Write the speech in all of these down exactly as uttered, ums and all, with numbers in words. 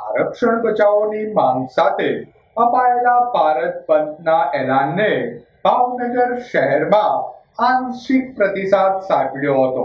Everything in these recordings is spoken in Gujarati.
આરક્ષણ બચાવોની માંગ સાથે અપાયેલા ભારત બંધના એલાનને ભાવનગર શહેરમાં આંશિક પ્રતિસાદ સાંપડ્યો હતો.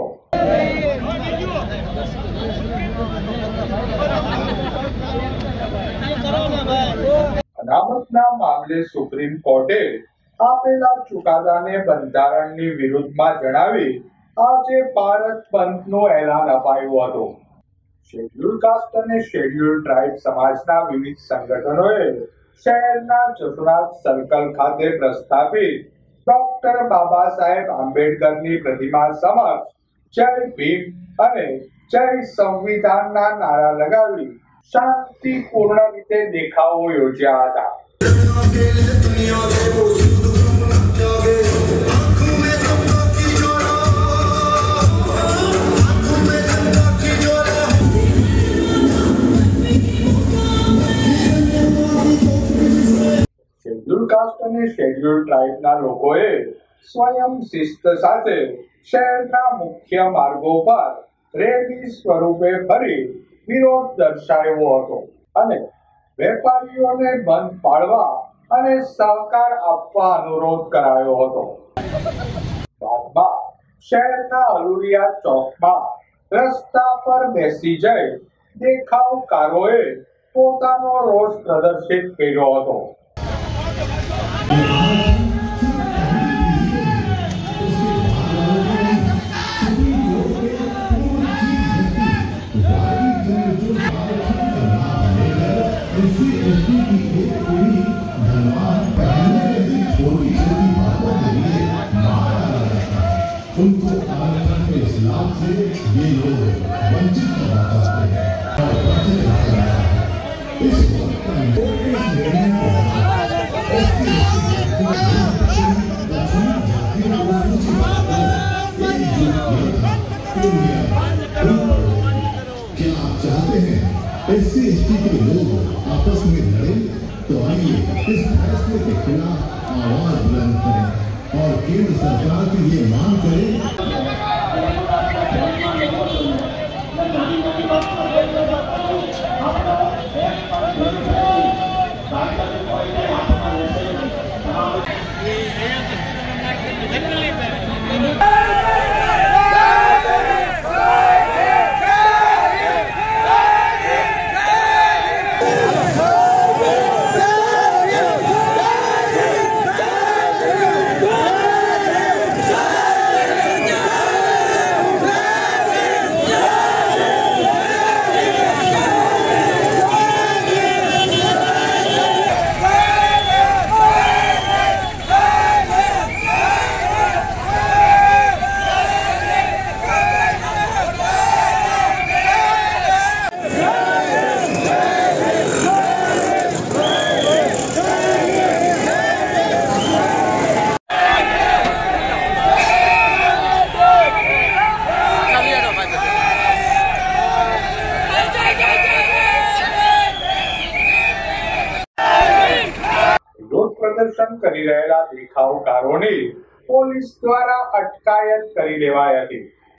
અનામતના મામલે સુપ્રીમ કોર્ટે આપેલા ચુકાદાને બંધારણની વિરુદ્ધમાં જણાવી આજે ભારત બંધનું એલાન અપાયું હતું. શેડ્યુલ કાસ્ટ અને શેડ્યુલ ટ્રાઇબ સમાજના વિવિધ સંગઠનોએ શહેરના જસુનાથ સર્કલ ખાતે પ્રસ્થાપિત ડોક્ટર બાબા સાહેબ આંબેડકરની પ્રતિમા સમક્ષ જય ભીમ અને જય સંવિધાનના નારા લગાવી શાંતિપૂર્ણ રીતે દેખાવો યોજ્યા હતા. શેડ્યુલ કાસ્ટ અને શેડ્યુલ ટ્રાઇબના લોકોએ સ્વયં શિસ્ત સાથે શહેરના મુખ્ય માર્ગો પર રેલી સ્વરૂપે ફરી વિરોધ દર્શાવ્યો હતો અને વેપારીઓને બંધ પાળવા અને સહકાર આપવા અનુરોધ કરાયો હતો. બાદમાં શહેરના અલુરિયા ચોકમાં રસ્તા પર બેસી જઈ દેખાવકારોએ પોતાનો રોષ પ્રદર્શિત કર્યો હતો. उनको आरक्षण के इस्लाम से ये लोग वंचित करना चाहते हैं. इस वक्त का निर्णय को क्या आप चाहते हैं एससी एसटी के लोग आपस में लड़े? तो आइए इस फैसले के खिलाफ आवाज बुलंद करें और केंद्र सरकार की ये मांग करें. પ્રદર્શન કરી રહેલા દેખાવકારોની પોલીસ દ્વારા અટકાયત કરી લેવાઈ હતી.